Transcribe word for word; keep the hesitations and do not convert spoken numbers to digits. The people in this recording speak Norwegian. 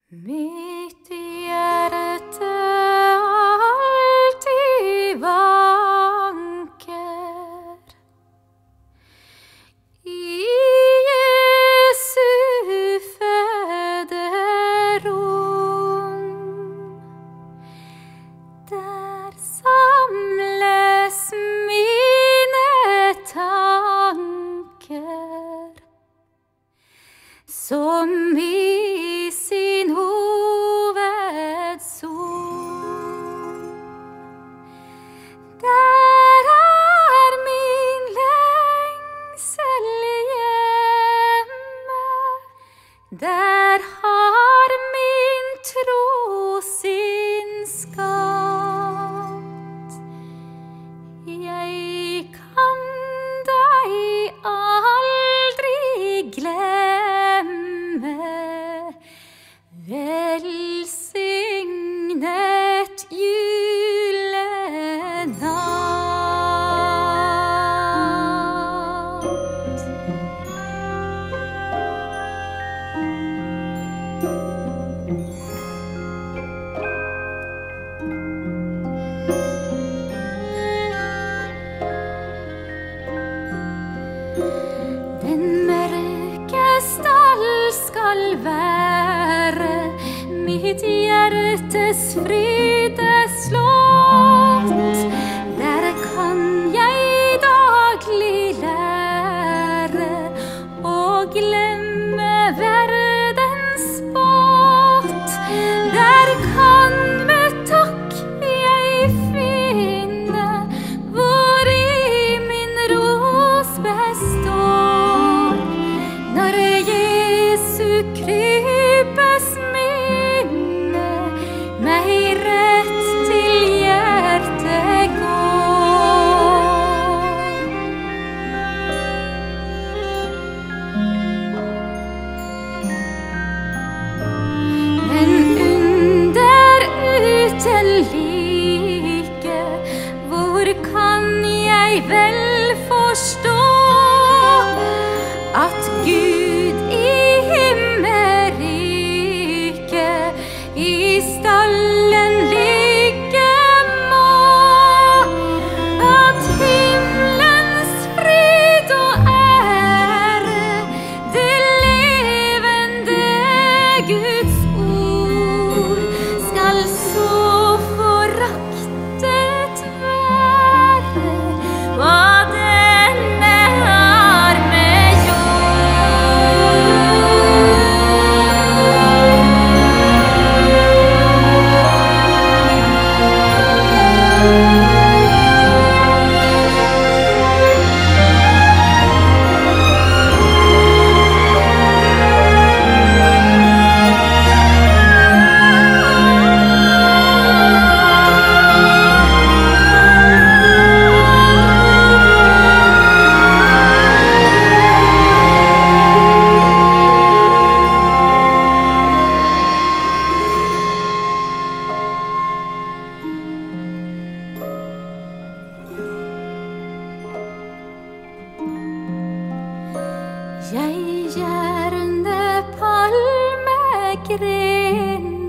Mitt hjerte alltid vanker i Jesu føderom. Der samles mine tanker som i sin hovedsol. Der er min lengsel hjemme, der har min tro sin skatt. Jeg kan deg aldri glemme, velsignet julenatt. Den mørke stall skal være mitt hjertes frydeslott. Der kan jeg daglig lære å glemme verdens spott. Der kan med takk jeg finne hvori min ros består. Når Jesu krypes minne meg rett til hjertet går. Men under uten like, hvor kan jeg vel forstå at Gud i himmelriket i stallen ligge må, at himmelens fryd og ære, det levende Guds ord, skal så foraktet være, hva denne har med jeg gjerne palmegren